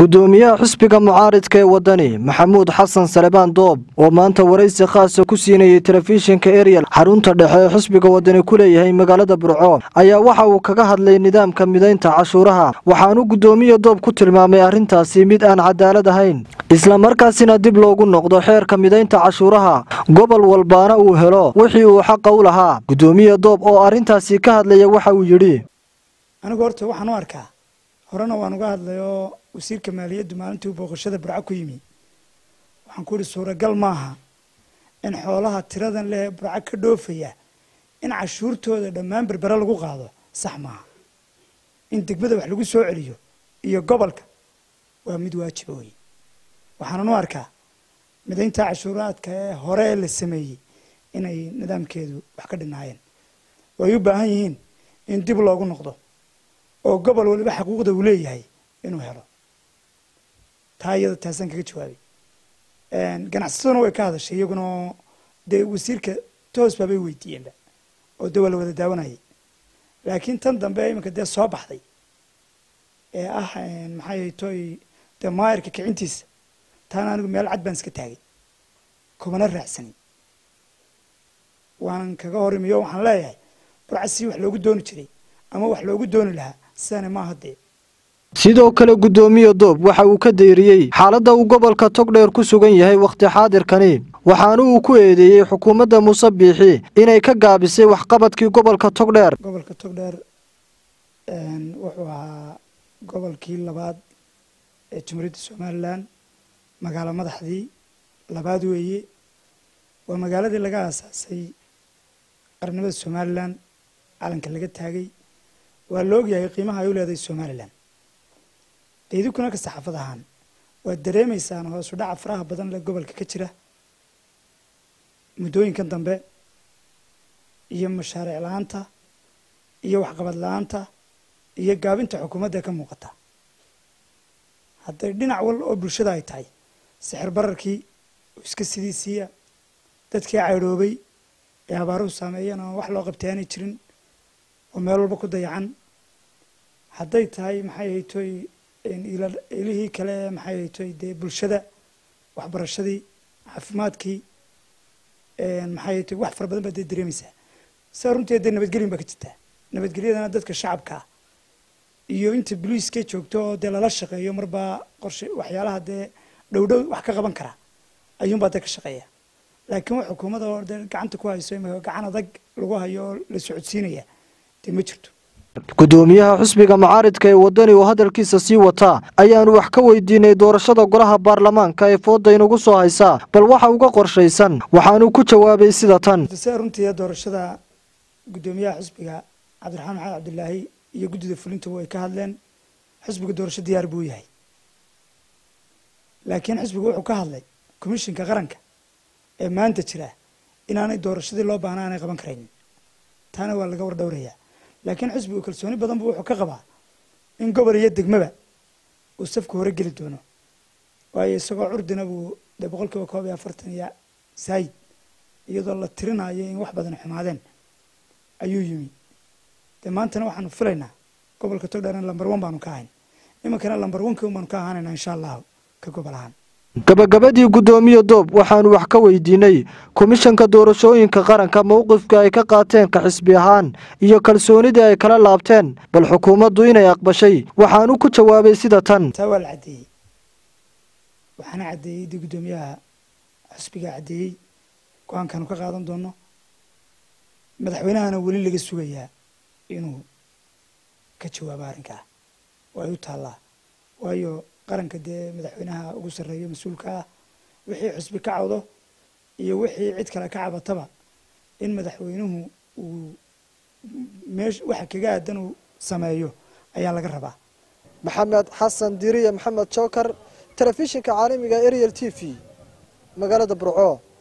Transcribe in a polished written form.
gudoomiyaha xisbiga mucaaridka ee wadani maxamuud xasan salebaan doob oo maanta waraysi khaas ah ku siinayay telefishinka Ariel xarunta dhexe ee xisbiga wadani ku leeyahay magaalada Burco ayaa waxa uu kaga hadlay nidaamka mideynta cashuuraha waxaanu gudoomiyaha doob ku tilmaamay arintaasi mid aan cadaalad ahayn isla markaasina dib loogu noqdo xeerka mideynta cashuuraha gobol walbaana uu helo wixii uu xaq u lahaa gudoomiyaha doob oo arintaasi ka hadlaya waxa uu yiri anigu horta waxaan u arkaa horena waan uga hadlayo wasiirka maaliyadda maalintii booqashada Burco ku yimi waxaan ku yiri suuragal maaha in xoolaha tiradan leh Burco ka dhoofaya in cashuurtooda dhammaan berbera lagu qaado sax maaha in degmada wax lagu soo celiyo iyo gobolka waa mid waajib ah waxaan u arkaa mideynta cashuuraadka ee hore la sameeyay inay nidaamkeedu wax ka dhinaayeen way u baahan yihiin in dib loogu noqdo oo gobol waliba xuquuqda uu leeyahay inuu helo taayada taasan kaga jawaabay ganacsaduna way ka hadashay iyaguna de wasiirka toos bay weydiiyeen oo dawlad wada daawanayay laakiin tan dambe iminka de soo baxday ee maxay toy de maayirka kicintiisa tan anigu meel cad baan iska taagay kumana raacsanin waan kaga horimiyo waxaan leeyahay burcasi wax loogu dooni jiray ama wax loogu dooni lahaa sana ma hadee sidoo kale gudoomiyaha doob waxa uu ka deeriyay xaaladda uu gobolka Togdheer ku sugan yahay waqti xaadirkani waxaana uu ku eedeeyay xukuumadda Muuse Biixi inay ka gaabisay wax qabadkii gobolka Togdheer wuxuu ahaa gobolkii labaad ee Jamhuuriyadda Soomaaliland magaalo madaxdii labaad weeye waa magaaladii laga aasaasay qarnimada Soomaaliland calanka laga taagay waa la ogyahay qiimaha ay u leedahay Soomaaliland idinku ka saxaafad ahaan waa dareemaysaan hoos u dhac faraha badan la gobolka ka jira muddooyinkan dambe iyo mashaariic la'aanta iyo waxqabad la'aanta iyo gaabinta xukuumadda ka muuqata hadday dhinac wal oo bulshada ay tahay sixir bararkii iska sidiisiya dadkii cayroobay ee abaaruhu saameeyeen oo wax loo qabtay aanay jirin oo meel walba ku dayacan hadday tahay maxay toy ilihii kale maxay toy de bulshada waxbarashadii caafimaadkii maxay toy wax far badan baad dareemaysaa saa runtii nabadgelyo baa ka jirta nabadgelyadana dadka shacabka iyo inta booliiska joogto oo de lala shaqeeyo marba qorshe waxyaalaha de dhowdhow wax ka qaban kara ayuun baa ka shaqeeya laakiin wax xukuumadda oo gacanta ku hayso gacan adag lagu hayo la socodsiinaya de ma jirto gudoomiyaha xisbiga mucaaridka ee wadani oo hadalkiisa sii wata ayaanu wax ka weydiinay doorashada golaha baarlamaanka ee fooda inagu soo haysa bal waxa uga qorshaysan waxaanu ku jawaabay sida tan runtii doorashada gudoomiyaha xisbiga Cabdiraxmaan Maxamed Cabdilaahi iyo gudida fulinta way ka hadleen xisbiga doorasho diyaar buu yahay laakiin xisbigu wuxuu ka hadlay komishinka qaranka ee maanta jira inaanay doorashadii loo baahnaa qaban karin taana waa laga war dhowrayaa laakiin xisbigu kalsooni badan buu wuxuu ka qabaa in gobol iyo degmaba uu safku hore geli doono waayo isagoo curdina buu 140 sayd iyadoo la tirinayo in wax badan xumaadeen ayuu yimi maantana waxaanu filaynaa gobolka Togdheer lambar 1 baanu ka ahayn imankana lambar 1 baanu ka ahaanayna insha Allah ka gobolahan gabagabadii gudoomiyaha doob waxaanu wax ka weydiinay komishanka doorashooyinka qaranka mowqifka ay ka qaateen ka xisbi ahaan iyo kalsoonida ay kala laabteen bal xukuumaddu inay aqbashay waxaanu ku jawaabay sida tan tawal cadeey waxaana cadeeyay gudoomiyaha xisbiga cadeeyay go'aankan ka qaadan doono madaxweynahana wali laga sugayaa inuu ka jawaabo arrinka way u taalaa waayo qaranka de madaxweynaha ugu sareeyo mas'uulka wixii xisbi ka cawdo iyo wixii cid kale ka cabataba in madaxweynuhu uu waxa kaga aadan uu sameeyo ayaa laga rabaa maxamed xasan diriye maxamed joker telefishinka caalamiga Ariel TV magaalada Burco